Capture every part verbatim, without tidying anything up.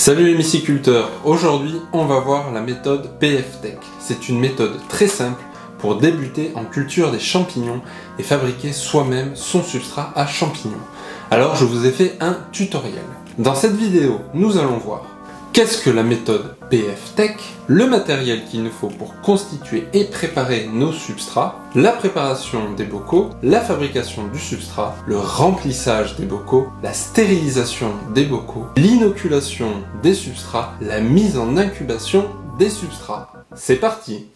Salut les myciculteurs, aujourd'hui on va voir la méthode P F Tech. C'est une méthode très simple pour débuter en culture des champignons et fabriquer soi-même son substrat à champignons. Alors je vous ai fait un tutoriel. Dans cette vidéo, nous allons voir qu'est-ce que la méthode P F Tech, le matériel qu'il nous faut pour constituer et préparer nos substrats, la préparation des bocaux, la fabrication du substrat, le remplissage des bocaux, la stérilisation des bocaux, l'inoculation des substrats, la mise en incubation des substrats. C'est parti!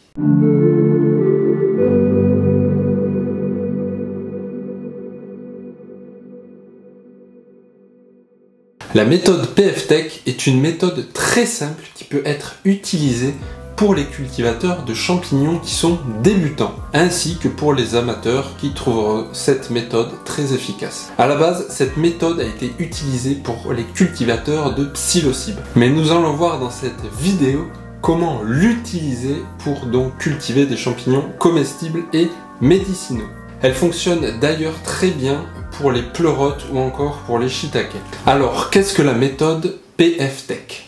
La méthode P F Tech est une méthode très simple qui peut être utilisée pour les cultivateurs de champignons qui sont débutants, ainsi que pour les amateurs qui trouveront cette méthode très efficace. À la base, cette méthode a été utilisée pour les cultivateurs de psilocybe. Mais nous allons voir dans cette vidéo comment l'utiliser pour donc cultiver des champignons comestibles et médicinaux. Elle fonctionne d'ailleurs très bien pour les pleurotes ou encore pour les shiitake. Alors, qu'est-ce que la méthode P F Tech?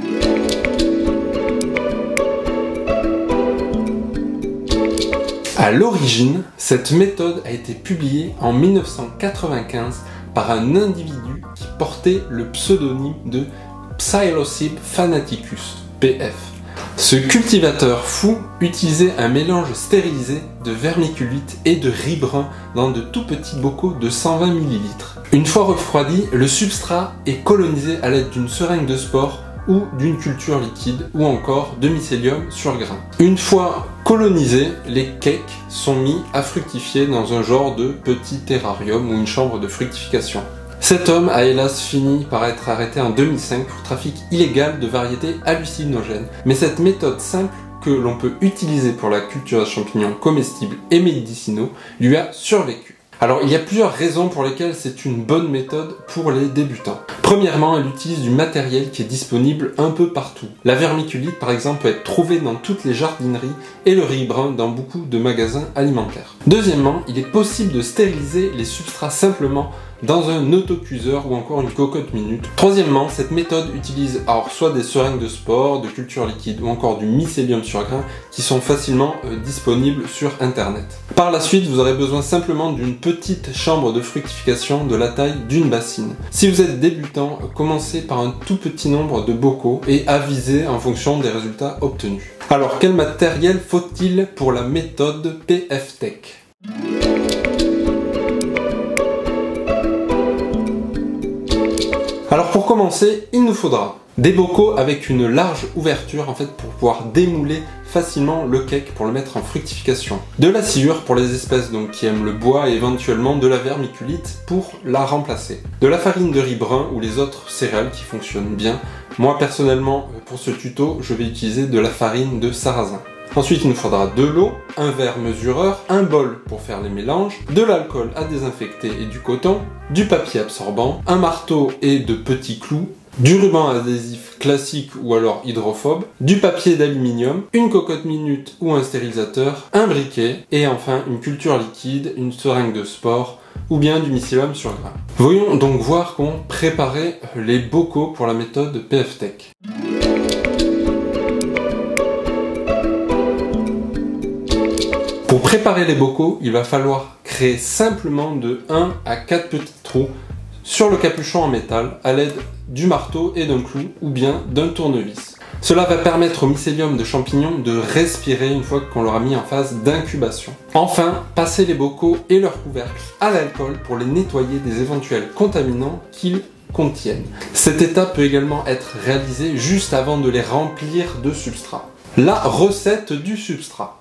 À l'origine, cette méthode a été publiée en mille neuf cent quatre-vingt-quinze par un individu qui portait le pseudonyme de Psilocybe fanaticus, P F. Ce cultivateur fou utilisait un mélange stérilisé de vermiculite et de riz brun dans de tout petits bocaux de cent vingt millilitres. Une fois refroidi, le substrat est colonisé à l'aide d'une seringue de spore ou d'une culture liquide ou encore de mycélium sur grain. Une fois colonisés, les cakes sont mis à fructifier dans un genre de petit terrarium ou une chambre de fructification. Cet homme a hélas fini par être arrêté en deux mille cinq pour trafic illégal de variétés hallucinogènes. Mais cette méthode simple que l'on peut utiliser pour la culture de champignons comestibles et médicinaux lui a survécu. Alors il y a plusieurs raisons pour lesquelles c'est une bonne méthode pour les débutants. Premièrement, elle utilise du matériel qui est disponible un peu partout. La vermiculite par exemple peut être trouvée dans toutes les jardineries et le riz brun dans beaucoup de magasins alimentaires. Deuxièmement, il est possible de stériliser les substrats simplement dans un autocuiseur ou encore une cocotte minute. Troisièmement, cette méthode utilise alors soit des seringues de spore, de culture liquide ou encore du mycélium sur grain qui sont facilement euh, disponibles sur internet. Par la suite, vous aurez besoin simplement d'une petite chambre de fructification de la taille d'une bassine. Si vous êtes débutant, commencez par un tout petit nombre de bocaux et avisez en fonction des résultats obtenus. Alors, quel matériel faut-il pour la méthode P F Tech ? Alors pour commencer, il nous faudra des bocaux avec une large ouverture en fait pour pouvoir démouler facilement le cake pour le mettre en fructification. De la sciure pour les espèces donc qui aiment le bois et éventuellement de la vermiculite pour la remplacer. De la farine de riz brun ou les autres céréales qui fonctionnent bien. Moi personnellement pour ce tuto je vais utiliser de la farine de sarrasin. Ensuite, il nous faudra de l'eau, un verre mesureur, un bol pour faire les mélanges, de l'alcool à désinfecter et du coton, du papier absorbant, un marteau et de petits clous, du ruban adhésif classique ou alors hydrophobe, du papier d'aluminium, une cocotte minute ou un stérilisateur, un briquet et enfin une culture liquide, une seringue de spore ou bien du mycélium sur grain. Voyons donc voir comment préparer les bocaux pour la méthode P F Tech. Pour préparer les bocaux, il va falloir créer simplement de un à quatre petits trous sur le capuchon en métal à l'aide du marteau et d'un clou ou bien d'un tournevis. Cela va permettre au mycélium de champignons de respirer une fois qu'on l'aura mis en phase d'incubation. Enfin, passez les bocaux et leurs couvercles à l'alcool pour les nettoyer des éventuels contaminants qu'ils contiennent. Cette étape peut également être réalisée juste avant de les remplir de substrat. La recette du substrat.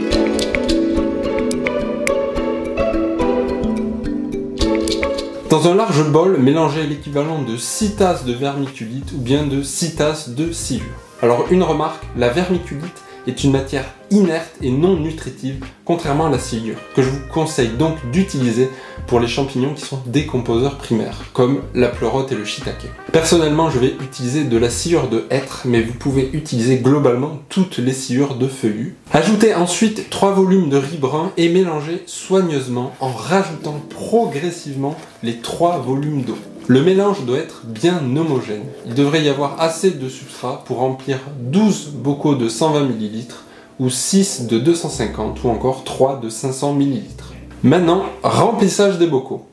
Dans un large bol, mélangez l'équivalent de six tasses de vermiculite ou bien de six tasses de sciure. Alors une remarque, la vermiculite est une matière inerte et non nutritive, contrairement à la sciure, que je vous conseille donc d'utiliser pour les champignons qui sont des composeurs primaires, comme la pleurote et le shiitake. Personnellement, je vais utiliser de la sciure de hêtre, mais vous pouvez utiliser globalement toutes les sciures de feuillus. Ajoutez ensuite trois volumes de riz brun et mélangez soigneusement en rajoutant progressivement les trois volumes d'eau. Le mélange doit être bien homogène. Il devrait y avoir assez de substrat pour remplir douze bocaux de cent vingt millilitres ou six de deux cent cinquante ou encore trois de cinq cents millilitres. Maintenant, remplissage des bocaux.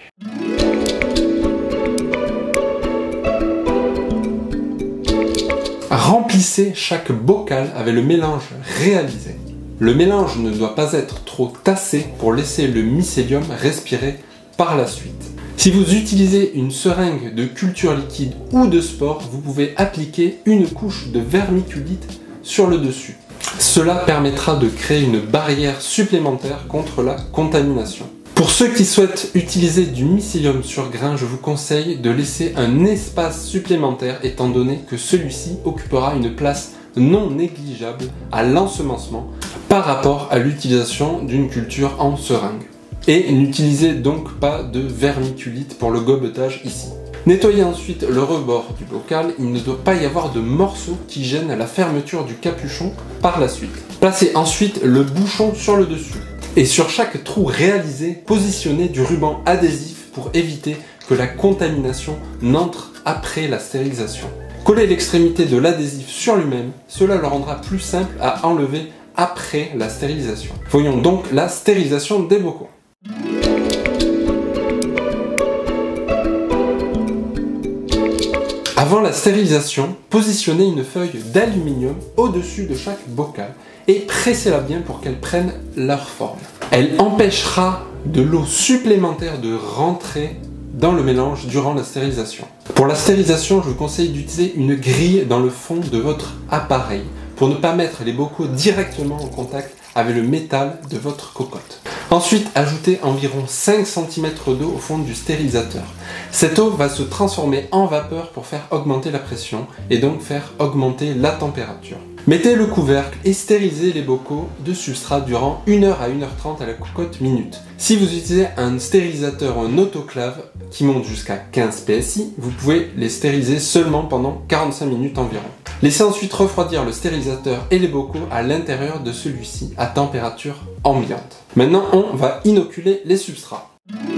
Remplissez chaque bocal avec le mélange réalisé. Le mélange ne doit pas être trop tassé pour laisser le mycélium respirer par la suite. Si vous utilisez une seringue de culture liquide ou de sport, vous pouvez appliquer une couche de vermiculite sur le dessus. Cela permettra de créer une barrière supplémentaire contre la contamination. Pour ceux qui souhaitent utiliser du mycélium sur grain, je vous conseille de laisser un espace supplémentaire étant donné que celui-ci occupera une place non négligeable à l'ensemencement par rapport à l'utilisation d'une culture en seringue. Et n'utilisez donc pas de vermiculite pour le gobetage ici. Nettoyez ensuite le rebord du bocal, il ne doit pas y avoir de morceaux qui gênent la fermeture du capuchon par la suite. Placez ensuite le bouchon sur le dessus. Et sur chaque trou réalisé, positionnez du ruban adhésif pour éviter que la contamination n'entre après la stérilisation. Collez l'extrémité de l'adhésif sur lui-même, cela le rendra plus simple à enlever après la stérilisation. Voyons donc la stérilisation des bocaux. Avant la stérilisation, positionnez une feuille d'aluminium au-dessus de chaque bocal et pressez-la bien pour qu'elle prenne leur forme. Elle empêchera de l'eau supplémentaire de rentrer dans le mélange durant la stérilisation. Pour la stérilisation, je vous conseille d'utiliser une grille dans le fond de votre appareil pour ne pas mettre les bocaux directement en contact avec le métal de votre cocotte. Ensuite, ajoutez environ cinq centimètres d'eau au fond du stérilisateur. Cette eau va se transformer en vapeur pour faire augmenter la pression et donc faire augmenter la température. Mettez le couvercle et stérilisez les bocaux de substrat durant une heure à une heure trente à la cocotte minute. Si vous utilisez un stérilisateur ou un autoclave qui monte jusqu'à quinze P S I, vous pouvez les stériliser seulement pendant quarante-cinq minutes environ. Laissez ensuite refroidir le stérilisateur et les bocaux à l'intérieur de celui-ci à température ambiante. Maintenant, on va inoculer les substrats.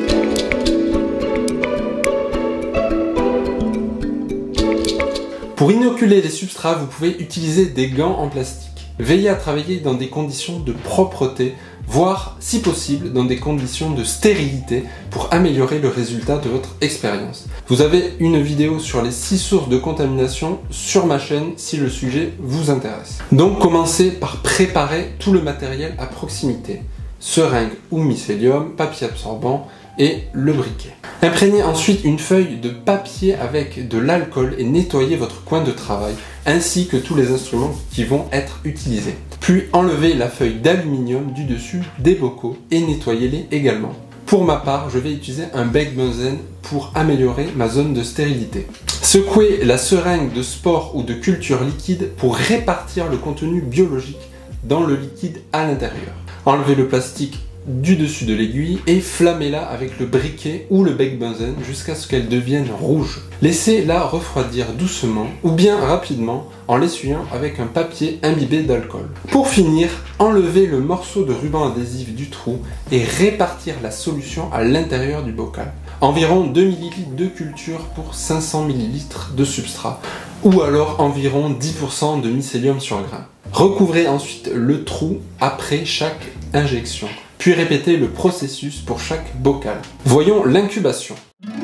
Pour inoculer les substrats, vous pouvez utiliser des gants en plastique. Veillez à travailler dans des conditions de propreté, voire, si possible, dans des conditions de stérilité pour améliorer le résultat de votre expérience. Vous avez une vidéo sur les six sources de contamination sur ma chaîne si le sujet vous intéresse. Donc commencez par préparer tout le matériel à proximité. Seringue ou mycélium, papier absorbant et le briquet. Imprégnez ensuite une feuille de papier avec de l'alcool et nettoyez votre coin de travail ainsi que tous les instruments qui vont être utilisés. Puis enlevez la feuille d'aluminium du dessus des bocaux et nettoyez-les également. Pour ma part, je vais utiliser un bec benzène pour améliorer ma zone de stérilité. Secouez la seringue de sport ou de culture liquide pour répartir le contenu biologique dans le liquide à l'intérieur. Enlevez le plastique du dessus de l'aiguille et flammez-la avec le briquet ou le bec benzène jusqu'à ce qu'elle devienne rouge. Laissez-la refroidir doucement ou bien rapidement en l'essuyant avec un papier imbibé d'alcool. Pour finir, enlevez le morceau de ruban adhésif du trou et répartir la solution à l'intérieur du bocal. Environ deux millilitres de culture pour cinq cents millilitres de substrat ou alors environ dix pour cent de mycélium sur grain. Recouvrez ensuite le trou après chaque injection. Puis répétez le processus pour chaque bocal. Voyons l'incubation.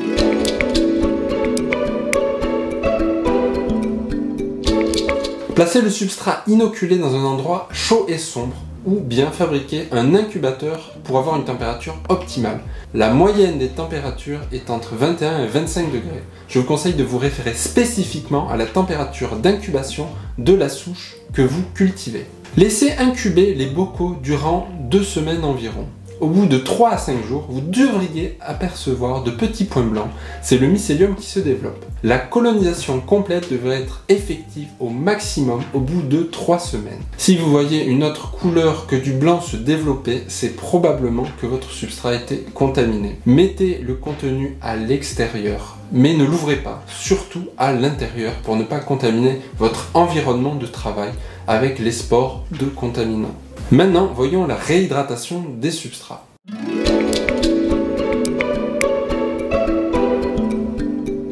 Placez le substrat inoculé dans un endroit chaud et sombre ou bien fabriquez un incubateur pour avoir une température optimale. La moyenne des températures est entre vingt et un et vingt-cinq degrés. Je vous conseille de vous référer spécifiquement à la température d'incubation de la souche que vous cultivez. Laissez incuber les bocaux durant deux semaines environ. Au bout de trois à cinq jours, vous devriez apercevoir de petits points blancs. C'est le mycélium qui se développe. La colonisation complète devrait être effective au maximum au bout de trois semaines. Si vous voyez une autre couleur que du blanc se développer, c'est probablement que votre substrat a été contaminé. Mettez le contenu à l'extérieur, mais ne l'ouvrez pas, surtout à l'intérieur pour ne pas contaminer votre environnement de travail avec les spores de contaminants. Maintenant, voyons la réhydratation des substrats.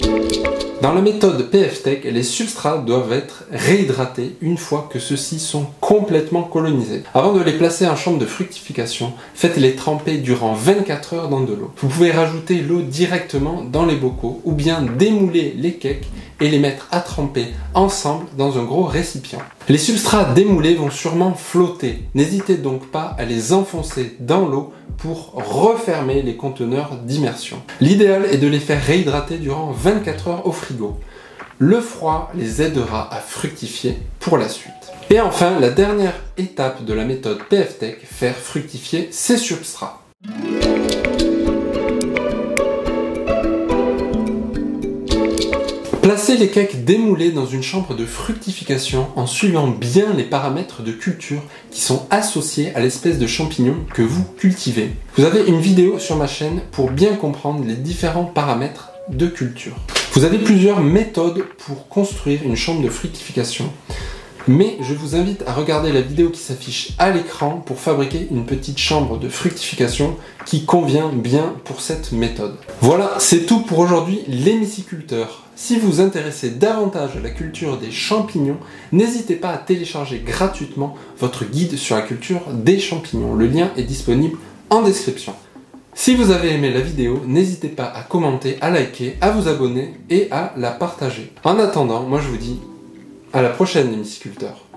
Dans la méthode P F Tech, les substrats doivent être réhydratés une fois que ceux-ci sont complètement colonisés. Avant de les placer en chambre de fructification, faites-les tremper durant vingt-quatre heures dans de l'eau. Vous pouvez rajouter l'eau directement dans les bocaux ou bien démouler les cakes et les mettre à tremper ensemble dans un gros récipient. Les substrats démoulés vont sûrement flotter. N'hésitez donc pas à les enfoncer dans l'eau pour refermer les conteneurs d'immersion. L'idéal est de les faire réhydrater durant vingt-quatre heures au frigo. Le froid les aidera à fructifier pour la suite. Et enfin, la dernière étape de la méthode P F Tech, faire fructifier ces substrats. Placez les cakes démoulés dans une chambre de fructification en suivant bien les paramètres de culture qui sont associés à l'espèce de champignon que vous cultivez. Vous avez une vidéo sur ma chaîne pour bien comprendre les différents paramètres de culture. Vous avez plusieurs méthodes pour construire une chambre de fructification. Mais je vous invite à regarder la vidéo qui s'affiche à l'écran pour fabriquer une petite chambre de fructification qui convient bien pour cette méthode. Voilà, c'est tout pour aujourd'hui les myciculteurs. Si vous vous intéressez davantage à la culture des champignons, n'hésitez pas à télécharger gratuitement votre guide sur la culture des champignons. Le lien est disponible en description. Si vous avez aimé la vidéo, n'hésitez pas à commenter, à liker, à vous abonner et à la partager. En attendant, moi je vous dis à la prochaine les myciculteurs.